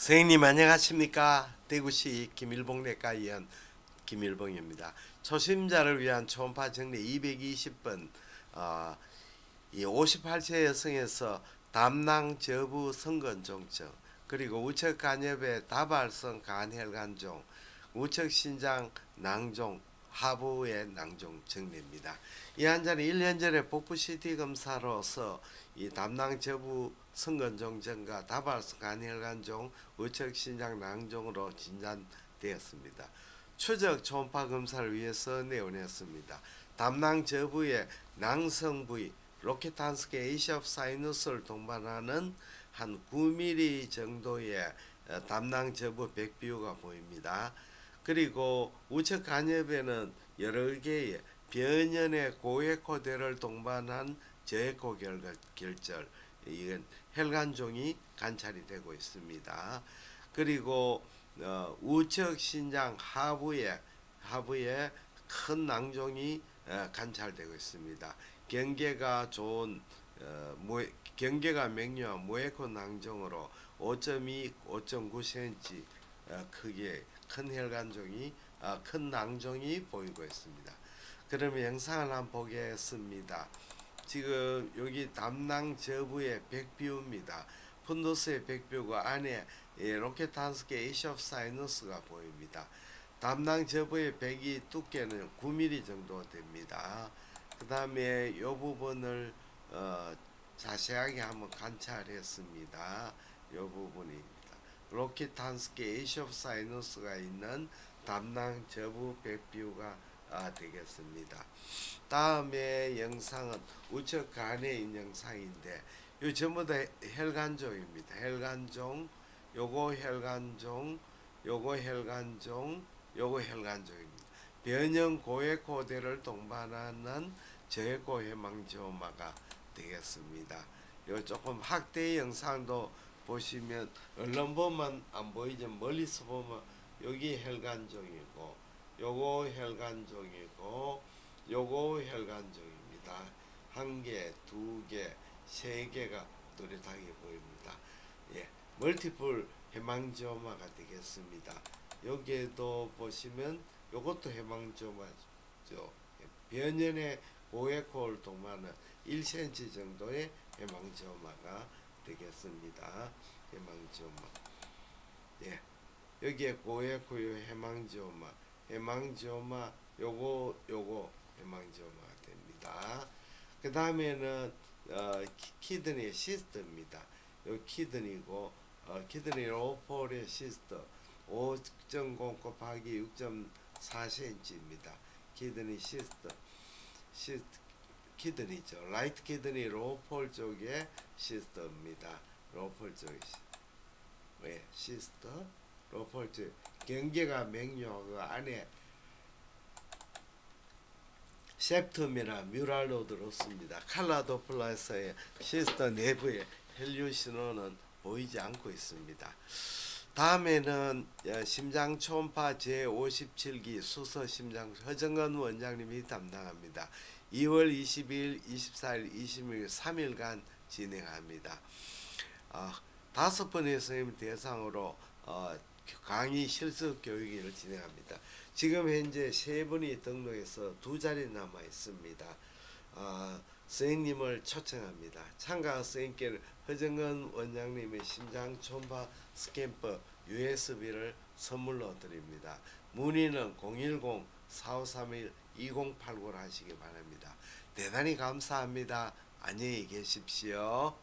선생님 안녕하십니까? 대구시 김일봉내과의원 김일봉입니다. 초심자를 위한 초음파 정리 220번 이 58세 여성에서 담낭 저부 성건종증 그리고 우측 간엽의 다발성 간혈관종 우측 신장 낭종 하부의 낭종 정리입니다. 이 환자는 1년 전에 복부 CT 검사로서 이 담낭 저부 성건종증과 다발성 간혈관종 우측 신장 낭종으로 진단되었습니다. 추적 초음파 검사를 위해서 내원했습니다. 담낭 저부의 낭성 부위 로켓탄스케 에이시업 사이누스를 동반하는 한 9mm 정도의 담낭 저부 백비유가 보입니다. 그리고 우측 간엽에는 여러 개의 변연의 고에코대를 동반한 저에코 결절 이건 혈관종이 관찰이 되고 있습니다. 그리고 우측 신장 하부에 큰 낭종이 관찰되고 있습니다. 경계가 좋은 경계가 명료한 무에코 낭종으로 5.2, 5.9cm 크기의 큰 혈관종이 큰 낭종이 보이고 있습니다. 그러면 영상을 한번 보겠습니다. 지금 여기 담낭 저부의 백비유입니다. 푼도스의 백비유가 안에 로켓탄스케 에이시업 사이너스가 보입니다. 담낭 저부의 백이 두께는 9mm 정도 됩니다. 그 다음에 이 부분을 자세하게 한번 관찰했습니다. 이 부분입니다. 로켓탄스케 에이시업 사이너스가 있는 담낭 저부 백비유가 되겠습니다. 다음에 영상은 우측 간에 있는 영상인데 이 전부 다 혈관종입니다. 혈관종, 요거 혈관종, 요거 혈관종, 요거 혈관종입니다. 변형 고에코대를 동반하는 저에코 해망지오마가 되겠습니다. 요 조금 확대 영상도 보시면 얼른 보면 안 보이지만 멀리서 보면 여기 혈관종이고 요거 혈관종이고 요거 혈관종입니다. 한 개, 두 개, 세 개가 뚜렷하게 보입니다. 예, 멀티플 해망지오마가 되겠습니다. 여기에도 보시면 요것도 해망지오마죠. 변연의 고에코를 동반하는 1cm 정도의 해망지오마가 되겠습니다. 해망지오마. 예, 여기에 고에코요 해망지오마, 요거 해망지오마가 됩니다. 그 다음에는 키드니 시스트입니다. 요 키드니고 키드니 로폴의 시스트 5.0 곱하기 6.4cm입니다. 키드니 시스트 키드니죠. 라이트 키드니 로폴 쪽의 시스트입니다. 로폴 쪽의 시스트 로폴 쪽 경계가 명료하고 안에 septum이나 뮤랄로드로 씁니다. 칼라 도플러에서의 시스터 내부의 혈류 신호는 보이지 않고 있습니다. 다음에는 심장 초음파 제57기 수서 심장 허정건 원장님이 담당합니다. 2월 22일, 24일, 26일 3일간 진행합니다. 5번의 선생님 대상으로 강의 실습 교육을 진행합니다. 지금 현재 3분이 등록해서 2자리 남아 있습니다. 선생님을 초청합니다. 참가 선생님께는 허정건 원장님의 심장 초음파 스캔퍼 USB를 선물로 드립니다. 문의는 010-4531-2089로 하시기 바랍니다. 대단히 감사합니다. 안녕히 계십시오.